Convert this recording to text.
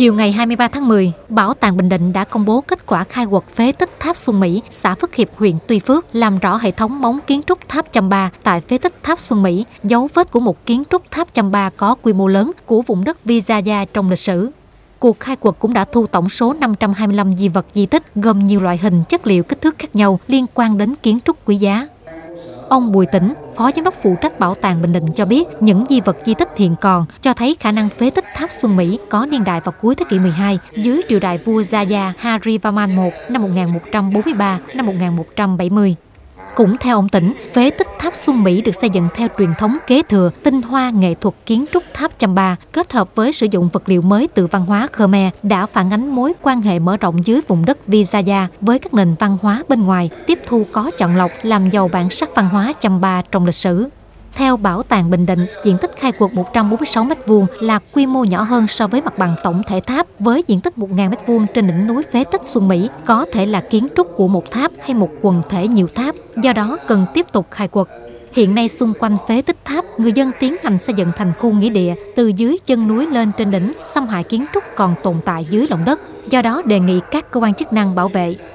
Chiều ngày 23 tháng 10, Bảo tàng Bình Định đã công bố kết quả khai quật phế tích tháp Xuân Mỹ, xã Phước Hiệp, huyện Tuy Phước, làm rõ hệ thống móng kiến trúc tháp Chăm Ba tại phế tích tháp Xuân Mỹ, dấu vết của một kiến trúc tháp Chăm Ba có quy mô lớn của vùng đất Visaya trong lịch sử. Cuộc khai quật cũng đã thu tổng số 525 di vật di tích gồm nhiều loại hình, chất liệu, kích thước khác nhau liên quan đến kiến trúc quý giá. Ông Bùi Tĩnh, Phó Giám đốc phụ trách Bảo tàng Bình Định cho biết, những di vật di tích hiện còn cho thấy khả năng phế tích tháp Xuân Mỹ có niên đại vào cuối thế kỷ 12 dưới triều đại vua Jaya Harivarman I năm 1143 năm 1170. Cũng theo ông Tĩnh, phế tích tháp Xuân Mỹ được xây dựng theo truyền thống kế thừa tinh hoa nghệ thuật kiến trúc tháp Chăm Ba, kết hợp với sử dụng vật liệu mới từ văn hóa Khmer đã phản ánh mối quan hệ mở rộng dưới vùng đất Visaya với các nền văn hóa bên ngoài, tiếp thu có chọn lọc, làm giàu bản sắc văn hóa Chăm Ba trong lịch sử. Theo Bảo tàng Bình Định, diện tích khai quật 146 m² là quy mô nhỏ hơn so với mặt bằng tổng thể tháp, với diện tích 1.000 m² trên đỉnh núi phế tích Xuân Mỹ có thể là kiến trúc của một tháp hay một quần thể nhiều tháp, do đó cần tiếp tục khai quật. Hiện nay xung quanh phế tích tháp, người dân tiến hành xây dựng thành khu nghĩa địa từ dưới chân núi lên trên đỉnh, xâm hại kiến trúc còn tồn tại dưới lòng đất. Do đó đề nghị các cơ quan chức năng bảo vệ.